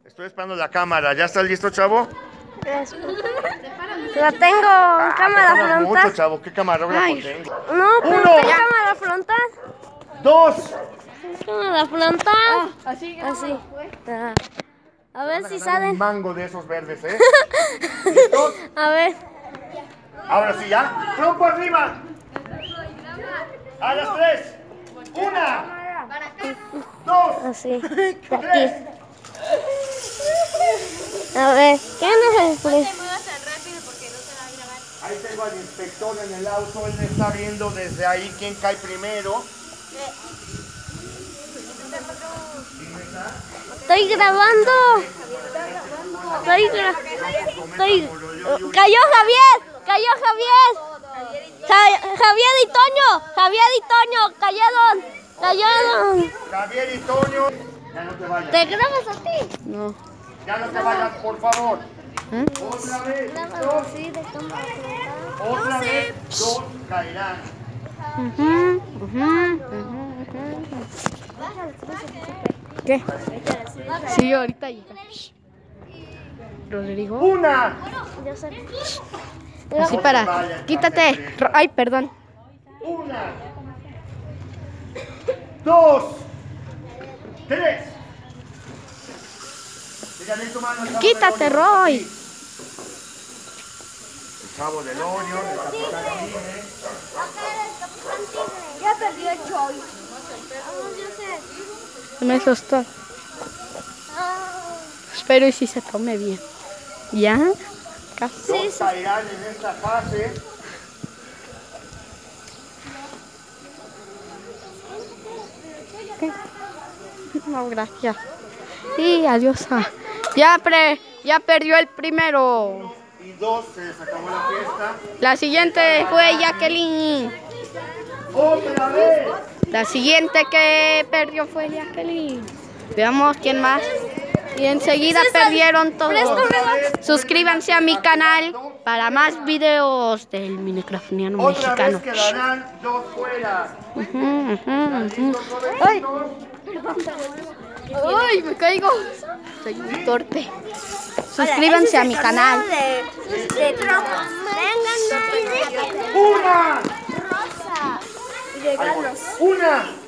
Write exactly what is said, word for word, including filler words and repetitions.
Estoy esperando la cámara. ¿Ya estás listo, chavo? La tengo en Ah, cámara te tardas frontal. mucho, chavo. ¿Qué camarógrafo tengo? No, pero Uno. en cámara frontal. Dos. Cámara frontal. Ah, así, Así. Ah. A ver Van a si ganar un salen. mango de esos verdes, ¿eh? ¿Listos? A ver. Ahora sí, ¿ya? ¡Trompo arriba! A las tres. Una. Dos. Así. De Tres. aquí. A ver. ¿Quién es el pri- Ahí tengo al inspector en el auto. Él me está viendo desde ahí quién cae primero. Estoy grabando. Estoy grabando. Estoy... Cayó Javier. Cayó Javier. Ja- Javier y Toño. Javier y Toño. Cayeron. Cayeron. Javier y Toño. Ya no te vayas. ¿Te grabas a ti? No. Ya no te vayas, por favor. Otra vez. Dos. Sí, de cámara frontal. Otra vez. Dos caerán. ¿Qué? Sí, ahorita llega. Rodrigo. Una. Yo sé. Así para. Quítate. Ro- Ay, perdón. Una. Dos. Tres. Dígame tu mano, el chavo Quítate, del Orión. Roy. El chavo del Orión, el capitán Tigre. Ya perdió el Choy. Yo sé. Me asustó. Espero y si se tome bien. ¿Ya? Casi. Dos caerán en esta fase. No, gracias. Y adiós. ah. Ya, pre, ya perdió el primero. Y dos, se les acabó la fiesta. La siguiente fue Jacqueline. Otra vez. La siguiente que perdió fue Jacqueline. Veamos quién más. Y enseguida perdieron todos. Suscríbanse a mi canal para más videos del Minecraftiano Otra mexicano. vez quedarán dos fuera. Ujú, ujú, ujú. Listos, jovencitos. ¡Ay, me caigo! Soy un torpe. Suscríbanse a mi canal. De trompas. Vengan, Una. rosa. Y Ahí voy. regalos. Una.